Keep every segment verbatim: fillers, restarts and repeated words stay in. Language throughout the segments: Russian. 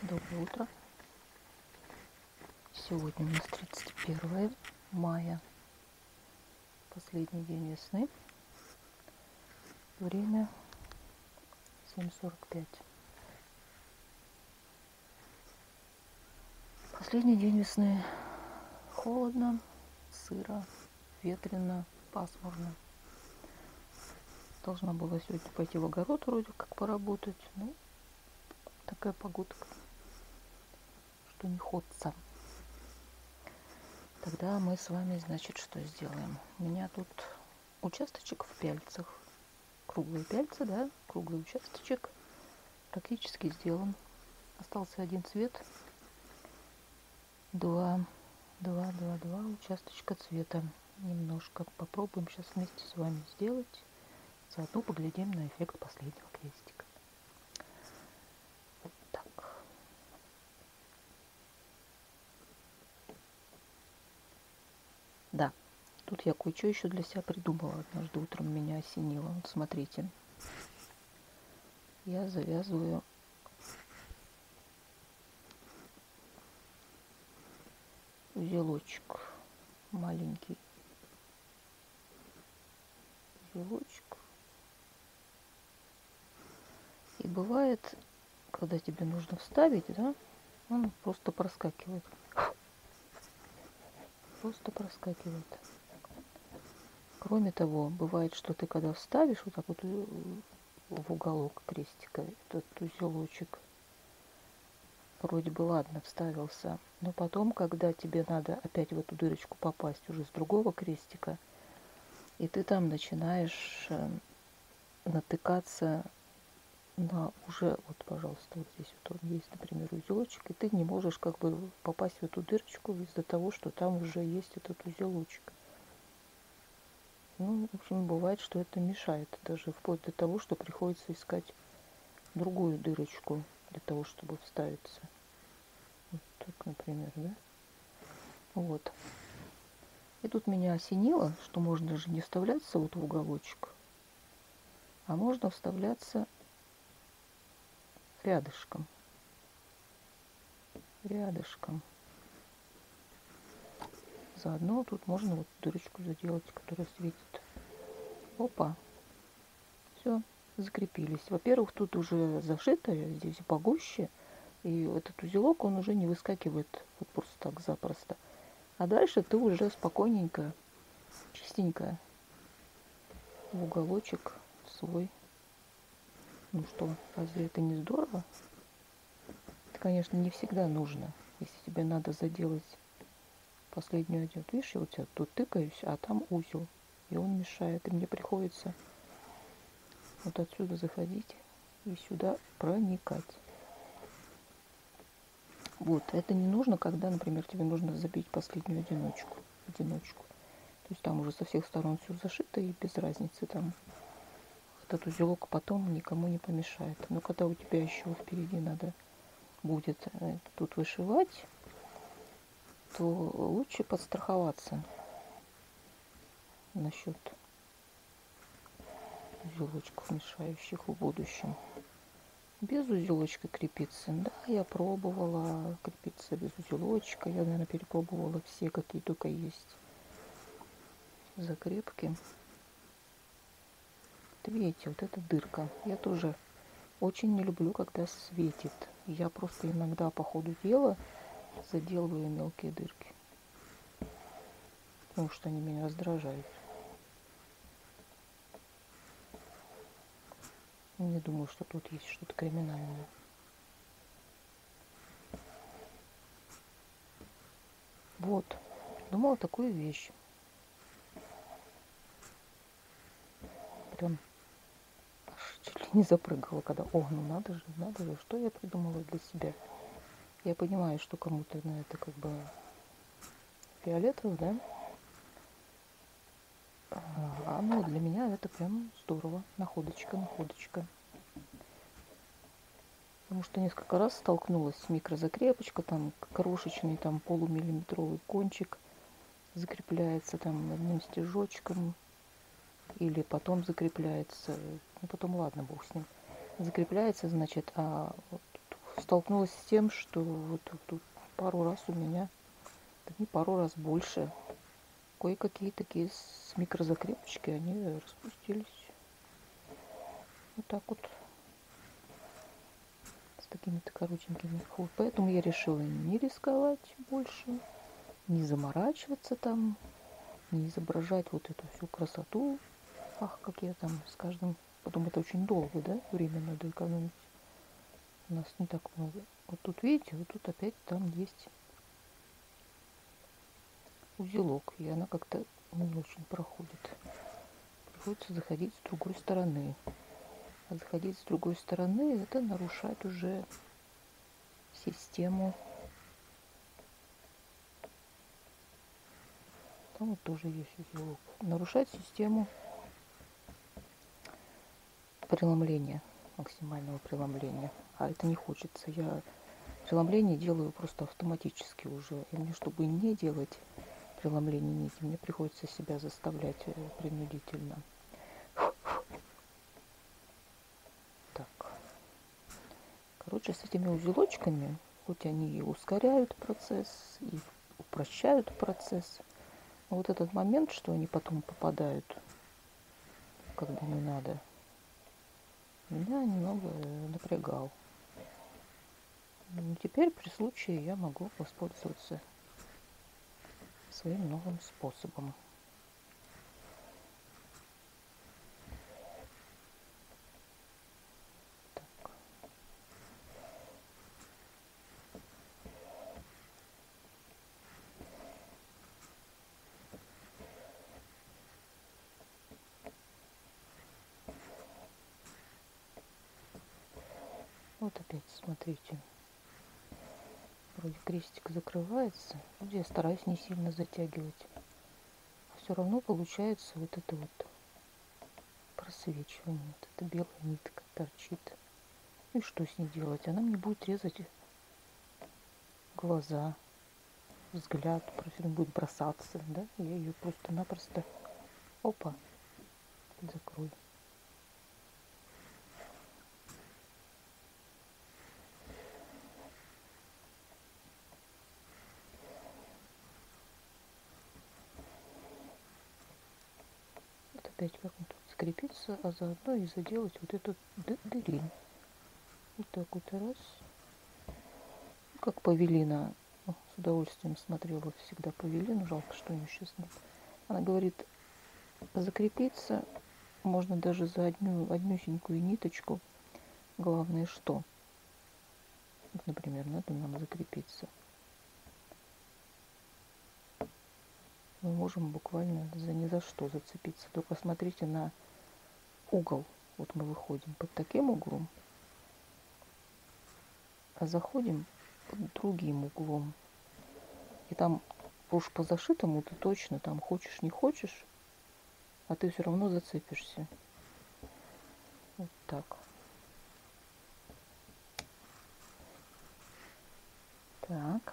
Доброе утро. Сегодня у нас тридцать первое мая, последний день весны. Время семь сорок пять. Последний день весны. Холодно, сыро, ветрено, пасмурно. Должна была сегодня пойти в огород вроде как поработать. Ну, такая погодка, что не ходца. Тогда мы с вами, значит, что сделаем? У меня тут участочек в пяльцах. Круглые пяльцы, да? Круглый участочек. Практически сделан. Остался один цвет. Два, два, два, два участочка цвета. Немножко попробуем сейчас вместе с вами сделать. Заодно поглядим на эффект последнего крестика. Вот так. Да, тут я кое-что еще для себя придумала. Однажды утром меня осенило. Вот смотрите. Я завязываю узелочек маленький. Узелочек. И бывает, когда тебе нужно вставить, да, он просто проскакивает. Просто проскакивает. Кроме того, бывает, что ты когда вставишь вот так вот в уголок крестика этот узелочек, вроде бы ладно, вставился, но потом, когда тебе надо опять в эту дырочку попасть уже с другого крестика, и ты там начинаешь натыкаться на уже, вот, пожалуйста, вот здесь вот он есть, например, узелочек, и ты не можешь как бы попасть в эту дырочку из-за того, что там уже есть этот узелочек. Ну, в общем, бывает, что это мешает, даже вплоть до того, что приходится искать другую дырочку для того, чтобы вставиться. Вот так, например, да? Вот. И тут меня осенило, что можно же не вставляться вот в уголочек, а можно вставляться рядышком. Рядышком. Заодно тут можно вот дырочку заделать, которая светит. Опа. Все, закрепились. Во-первых, тут уже зашито, здесь погуще. И этот узелок, он уже не выскакивает вот просто так запросто. А дальше ты уже спокойненько, чистенько в уголочек свой. Ну что, разве это не здорово? Это, конечно, не всегда нужно. Если тебе надо заделать последнюю один. Видишь, я вот тебя тут тыкаюсь, а там узел. И он мешает. И мне приходится вот отсюда заходить и сюда проникать. Вот, это не нужно, когда, например, тебе нужно забить последнюю одиночку. одиночку. То есть там уже со всех сторон все зашито, и без разницы там этот узелок потом никому не помешает. Но когда у тебя еще впереди надо будет тут вышивать, то лучше подстраховаться насчет узелочков, мешающих в будущем. Без узелочка крепиться. Да, я пробовала крепиться без узелочка. Я, наверное, перепробовала все, какие только есть закрепки. Вот видите, вот эта дырка. Я тоже очень не люблю, когда светит. Я просто иногда по ходу дела заделываю мелкие дырки. Потому что они меня раздражают. Не думаю, что тут есть что-то криминальное. Вот. Придумала такую вещь. Прям аж чуть ли не запрыгала, когда, о, ну надо же, надо же, что я придумала для себя. Я понимаю, что кому-то на это как бы фиолетово, да? А ну, для меня это прям здорово. Находочка, находочка. Потому что несколько раз столкнулась с микрозакрепочкой, там крошечный там полумиллиметровый кончик закрепляется там одним стежочком, или потом закрепляется, ну потом ладно, бог с ним, закрепляется, значит, а вот столкнулась с тем, что вот тут пару раз у меня, да не пару раз больше, кое-какие такие с микрозакрепочки, они распустились. Вот так вот. С такими-то коротенькими. Вот поэтому я решила не рисковать больше, не заморачиваться там, не изображать вот эту всю красоту. Ах, как я там с каждым... Потом это очень долго, да, время надо экономить. У нас не так много. Вот тут, видите, вот тут опять там есть узелок. И она как-то не очень проходит. Приходится заходить с другой стороны. А заходить с другой стороны, это нарушать уже систему. Там вот тоже есть узелок. Нарушать систему преломления, максимального преломления. А это не хочется. Я преломление делаю просто автоматически уже. И мне, чтобы не делать преломление нити, мне приходится себя заставлять принудительно. Так. Короче, с этими узелочками, хоть они и ускоряют процесс, и упрощают процесс, но вот этот момент, что они потом попадают, когда не надо, меня немного напрягал. Теперь при случае я могу воспользоваться своим новым способом. Так. Вот опять, смотрите, вроде крестик закрывается, вроде я стараюсь не сильно затягивать. Все равно получается вот это вот просвечивание, вот эта белая нитка торчит. И что с ней делать? Она мне будет резать глаза, взгляд, профиль будет бросаться, да? Я ее просто-напросто, опа, закрою. Вот опять как он тут скрепится, а заодно и заделать вот эту дырень. Вот так вот раз. Как Павелина. О, с удовольствием смотрела всегда Павелину. Жалко, что ее сейчас нет. Она говорит, закрепиться можно даже за одну однюсенькую ниточку. Главное что? Вот, например, надо нам закрепиться. Мы можем буквально за ни за что зацепиться. Только смотрите на угол. Вот мы выходим под таким углом, а заходим под другим углом. И там уж по зашитому ты точно там хочешь, не хочешь, а ты все равно зацепишься. Вот так. Так.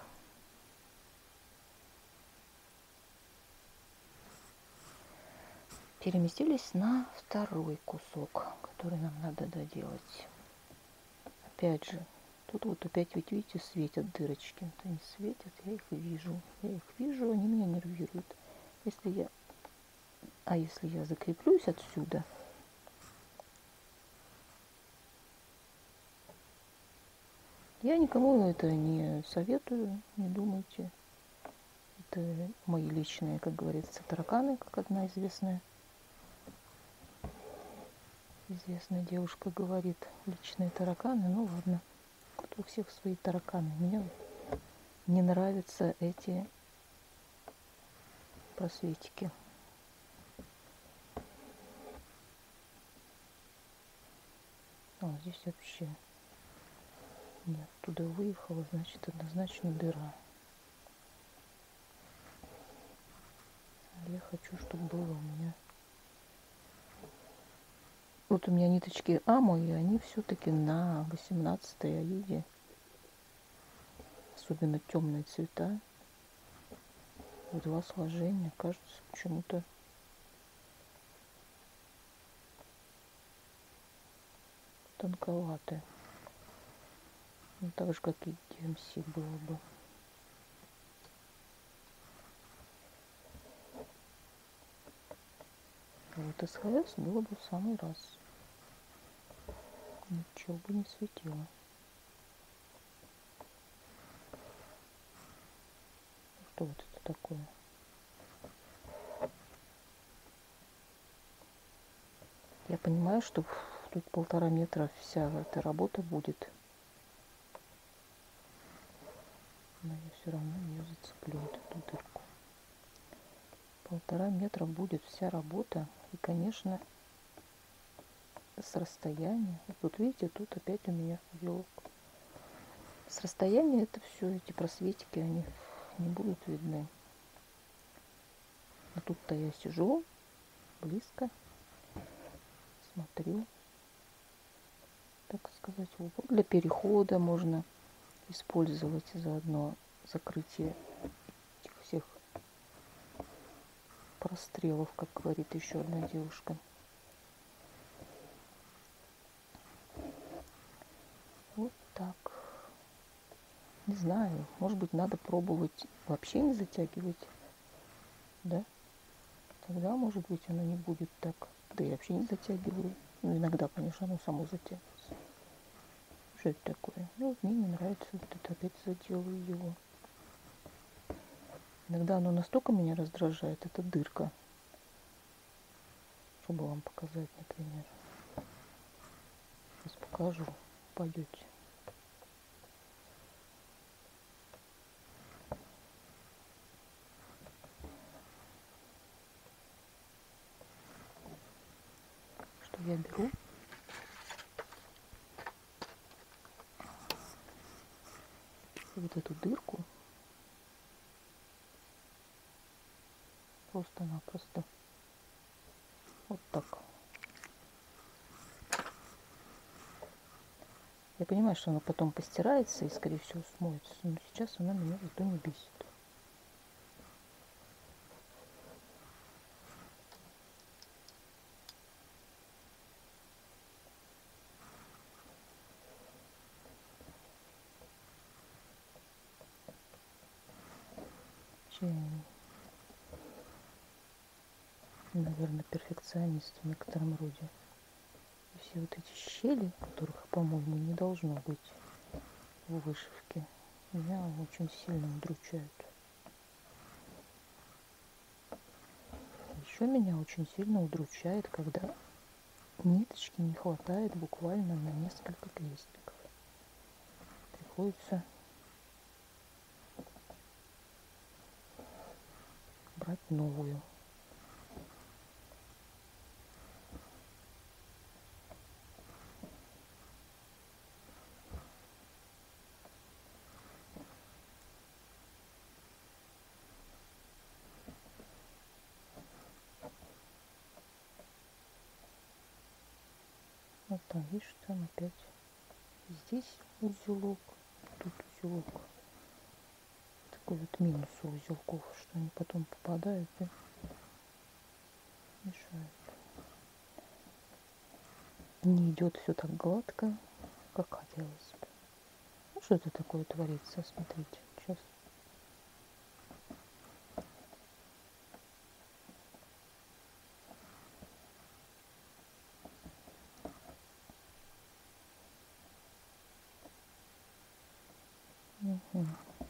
Переместились на второй кусок, который нам надо доделать. Опять же, тут вот опять, ведь видите, светят дырочки. Вот они светят, я их вижу. Я их вижу, они меня нервируют. Если я... А если я закреплюсь отсюда, я никому это не советую, не думайте. Это мои личные, как говорится, тараканы, как одна известная известная девушка говорит. Личные тараканы, ну ладно. У всех свои тараканы. Мне не нравятся эти просветики. А, здесь вообще нет, оттуда выехала, значит, однозначно дыра. Я хочу, чтобы было у меня... Вот у меня ниточки Амо, и они все-таки на восемнадцатой аиде. Особенно темные цвета. В два сложения, кажется, почему-то тонковатые. Ну, так же, как и ди эм си было бы. А вот эс ха эс было бы в самый раз. Ничего бы не светило. Что вот это такое? Я понимаю, что тут полтора метра вся эта работа будет. Но я все равно ее зацеплю, вот эту дырку. Полтора метра будет вся работа. И, конечно, с расстояния. Вот тут, видите, тут опять у меня узелок. С расстояния это все, эти просветики, они не будут видны. А тут-то я сижу близко, смотрю, так сказать, для перехода можно использовать заодно закрытие этих всех прострелов, как говорит еще одна девушка. Вот так. Не знаю, может быть, надо пробовать вообще не затягивать, да? Тогда, может быть, оно не будет так. Да я вообще не затягиваю. Ну, иногда, конечно, оно само затягивается. Что это такое? Ну, вот мне не нравится. Вот это опять заделаю его. Иногда оно настолько меня раздражает, эта дырка. Чтобы вам показать, например. Сейчас покажу. Пойдете. Что я беру? Вот эту дырку. Просто-напросто. Вот так. Я понимаю, что оно потом постирается и, скорее всего, смоется. Но сейчас оно меня зато не бесит. Наверное, перфекционист в некотором роде. И все вот эти щели, которых, по-моему, не должно быть в вышивке, меня очень сильно удручают. Еще меня очень сильно удручает, когда ниточки не хватает буквально на несколько крестиков. Приходится брать новую. Вот там, видишь, там опять здесь узелок, тут узелок. Такой вот минус у узелков, что они потом попадают и мешают. Не идет все так гладко, как хотелось бы. Ну, что это такое творится, смотрите, сейчас. Угу.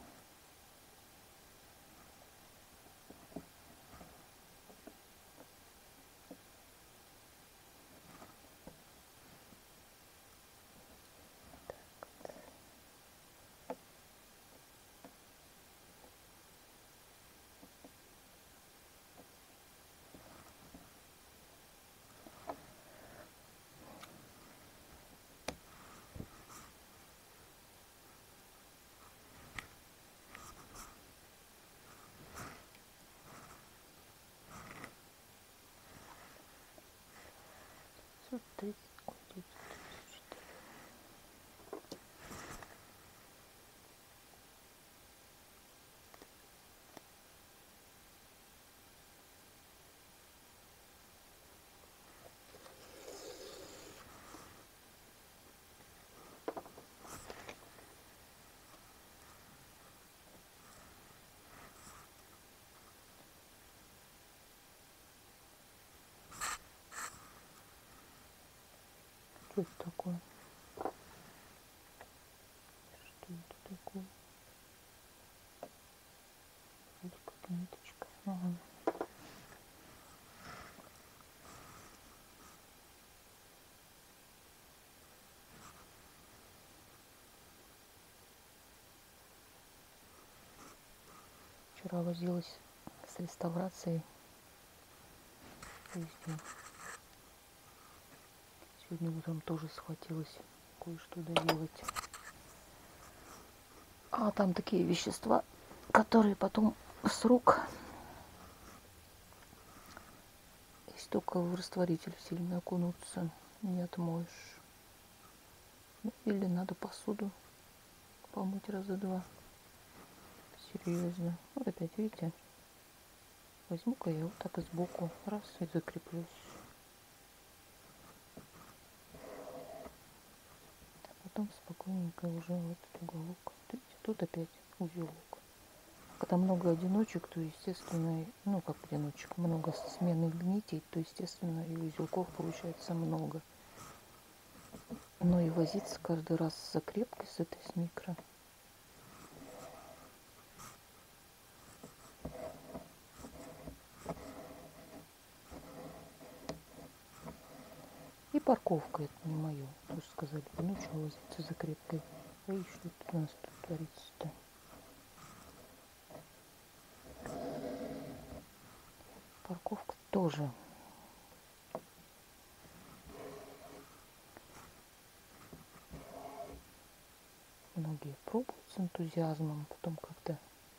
сорок тридцать, ой, девятьсот тридцать четыре. Что это такое? Что это такое? Вроде как ниточка. Ага. Вчера возилась с реставрацией. Везде. Сегодня утром тоже схватилась кое-что доделать. А там такие вещества, которые потом с рук, если только в растворитель сильно окунуться, не отмоешь. Ну, или надо посуду помыть раза два. Серьезно. Вот опять, видите, возьму-ка я вот так и сбоку раз и закреплюсь. А потом спокойненько уже в этот уголок. Видите, тут опять узелок. Когда много одиночек, то естественно, ну как одиночек, много сменных нитей, то естественно и узелков получается много. Но и возиться каждый раз с закрепкой с этой с микро. И парковка это не мое. Тоже сказали, ну что возиться закрепкой. Ой, что тут у нас тут творится-то? Парковка тоже. Многие пробуют с энтузиазмом, потом как-то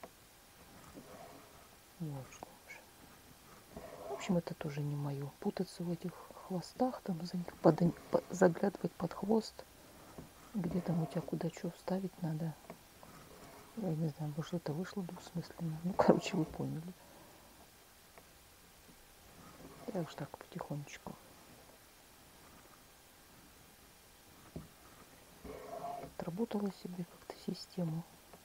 не очень уже. В общем, это тоже не мое. Путаться в этих хвостах, там за них под, по, заглядывать под хвост, где там у тебя куда что вставить надо. Я не знаю, может это вышло двусмысленно. Ну, короче, вы поняли. Я уж так потихонечку. Отработала себе как-то систему.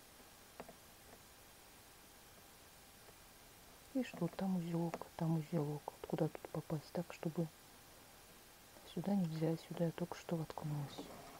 И что, там узелок, там узелок. Вот куда тут попасть так, чтобы сюда нельзя, сюда я только что воткнулась.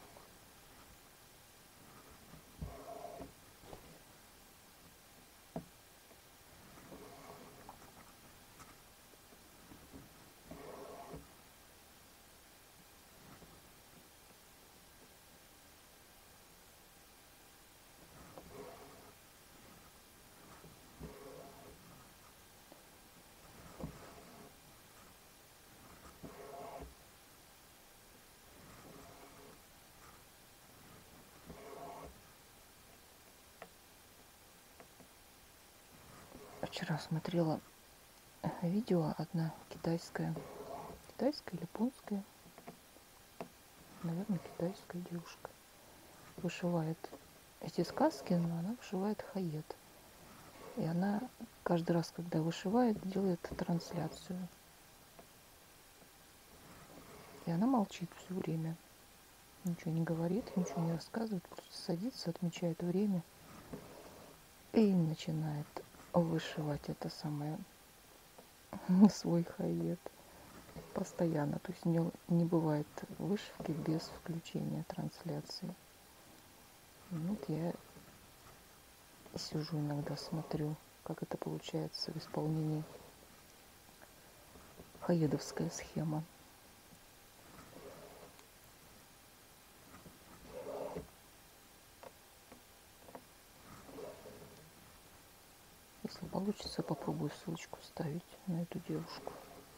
Вчера смотрела видео одна китайская, китайская или японская, наверное, китайская девушка вышивает эти сказки, но она вышивает хаед. И она каждый раз, когда вышивает, делает трансляцию. И она молчит все время. Ничего не говорит, ничего не рассказывает, просто садится, отмечает время и начинает вышивать это самое, свой хаед постоянно. То есть не, не бывает вышивки без включения трансляции. И вот я сижу иногда, смотрю, как это получается в исполнении. Хаедовская схема. Если получится, попробую ссылочку вставить на эту девушку.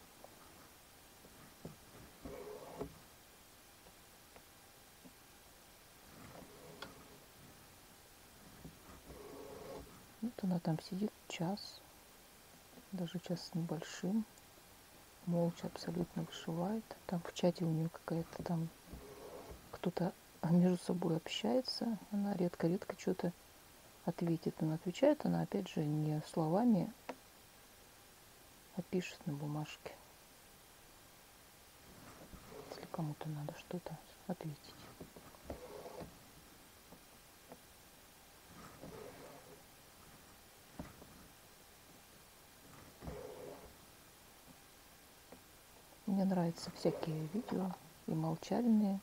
Вот она там сидит час, даже час с небольшим, молча абсолютно вышивает. Там в чате у нее какая-то там кто-то между собой общается, она редко-редко что-то ответит. Но отвечает она, опять же, не словами, а пишет на бумажке. Если кому-то надо что-то ответить. Мне нравятся всякие видео и молчальные,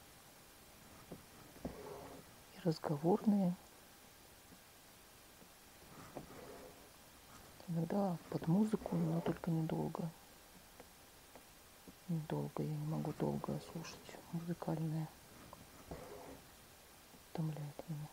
и разговорные. Иногда под музыку, но только недолго. Недолго, я не могу долго слушать музыкальное. Утомляет меня.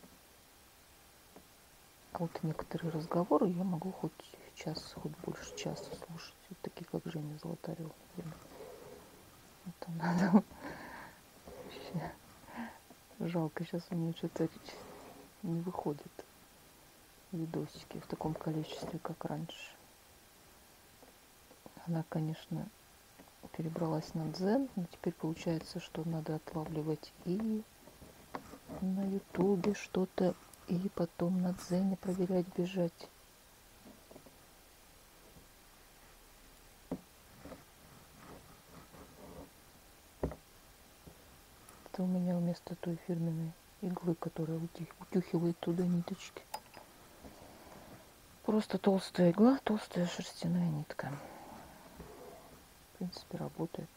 А вот некоторые разговоры я могу хоть час, хоть больше часа слушать. Вот такие, как Женя Золотарев, например. Это надо. Вообще жалко, сейчас у нее что-то не выходит. Видосики в таком количестве, как раньше. Она, конечно, перебралась на дзен, но теперь получается, что надо отлавливать и на ютубе что-то, и потом на дзене проверять, бежать. Это у меня вместо той фирменной иглы, которая утюхивает туда ниточки. Просто толстая игла, толстая шерстяная нитка. В принципе, работает.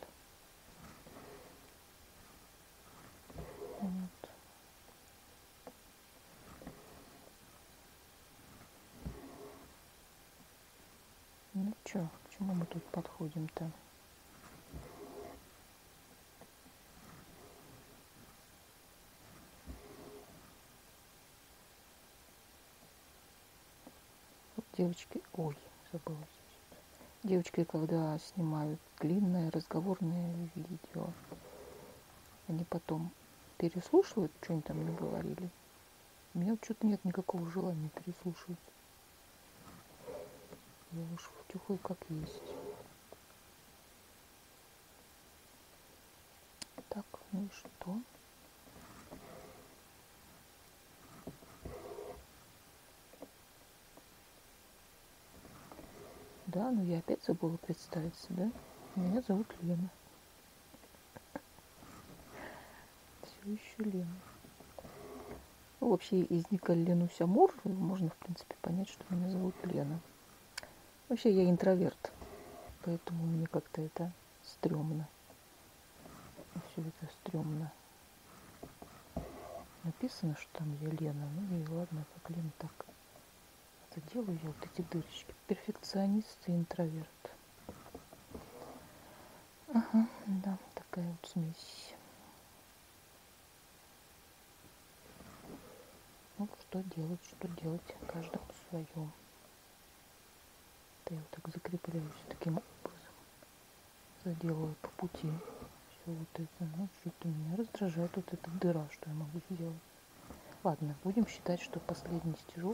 Вот. Ну чё, к чему мы тут подходим-то? Вот девочки, ой, забыла. Девочки, когда снимают длинное разговорное видео, они потом переслушивают, что они там наговорили. У меня что-то нет никакого желания переслушивать. Я уж втюхаю как есть. Так, ну и что? Да, ну я опять забыла представиться, да? Меня зовут Лена. Все еще Лена. Ну, вообще из ника Ленуся Мур можно, в принципе, понять, что меня зовут Лена. Вообще я интроверт, поэтому мне как-то это стрёмно. Все это стрёмно. Написано, что там я Лена. Ну и ладно, как Лена, так. Это делаю я вот эти дырочки. Перфекционист и интроверт. Ага, да, такая вот смесь. Ну, что делать, что делать, каждому свое. Это я вот так закрепляюсь таким образом. Заделаю по пути. Все вот это. Ну, что-то меня раздражает вот эта дыра, что я могу сделать. Ладно, будем считать, что последний стежок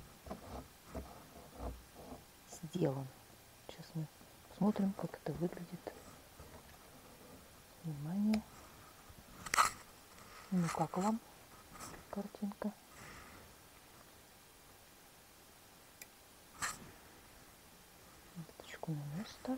сделан. Сейчас мы посмотрим, как это выглядит. Внимание. Ну, как вам картинка? Ниточку на место.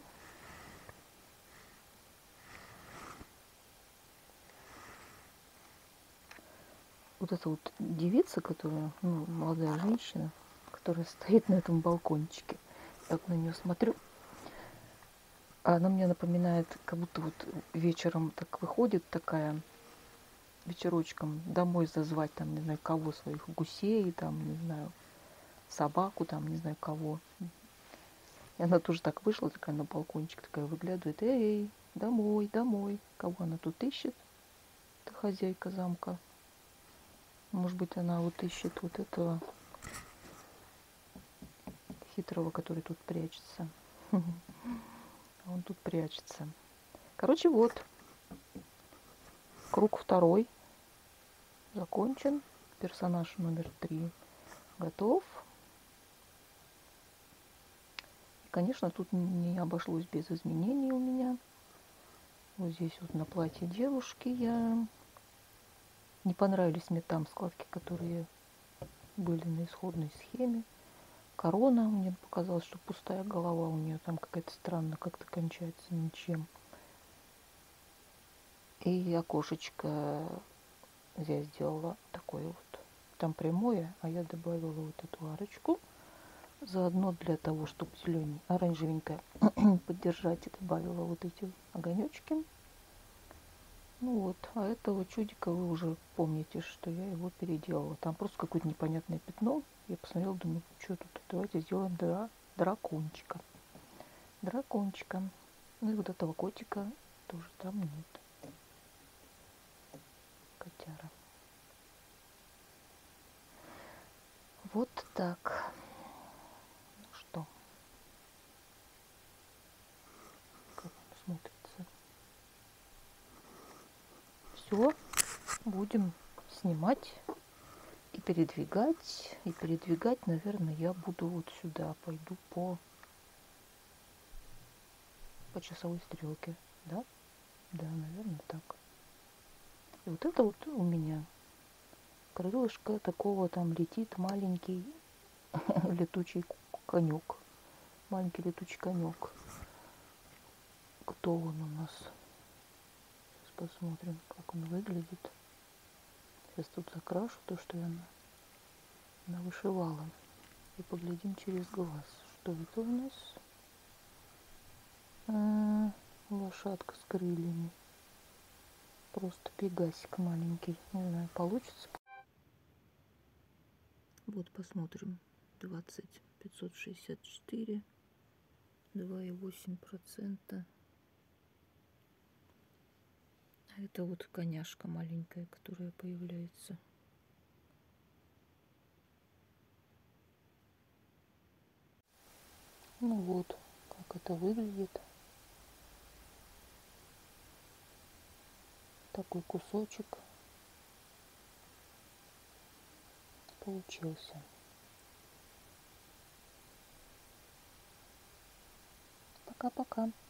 Вот эта вот девица, которая, ну, молодая женщина, которая стоит на этом балкончике. Я на нее смотрю. А она мне напоминает, как будто вот вечером так выходит такая, вечерочком домой зазвать, там, не знаю, кого, своих гусей, там, не знаю, собаку, там, не знаю, кого. И она тоже так вышла, такая на балкончик, такая выглядывает. Эй, домой, домой. Кого она тут ищет? Это хозяйка замка. Может быть, она вот ищет вот этого хитрого, который тут прячется. Он тут прячется. Короче, вот. Круг второй закончен. Персонаж номер три готов. Конечно, тут не обошлось без изменений у меня. Вот здесь вот на платье девушки я... Не понравились мне там складки, которые были на исходной схеме. Корона, мне показалось, что пустая голова у нее там какая-то странно как-то кончается ничем. И окошечко я сделала такое вот. Там прямое, а я добавила вот эту арочку. Заодно для того, чтобы зеленый, оранжевенькое поддержать, и добавила вот эти огонечки. Ну вот, а этого чудика вы уже помните, что я его переделала. Там просто какое-то непонятное пятно. Я посмотрела, думаю, что тут, давайте сделаем дра дракончика. Дракончика. Ну и вот этого котика тоже там нет. Котяра. Вот так. Ну что, как он смотрится. Все, будем снимать и передвигать. И передвигать, наверное, я буду вот сюда. Пойду по, по часовой стрелке. Да? Да, наверное, так. И вот это вот у меня крылышко такого там летит маленький летучий конек. Маленький летучий конек. Кто он у нас? Сейчас посмотрим, как он выглядит. Сейчас тут закрашу то, что я навышивала. И поглядим через глаз. Что это у нас? А, лошадка с крыльями. Просто пегасик маленький. Не знаю, получится. Вот посмотрим. двадцать пятьсот шестьдесят четыре. два и восемь процента. А это вот коняшка маленькая, которая появляется. Ну вот, как это выглядит. Такой кусочек получился. Пока-пока.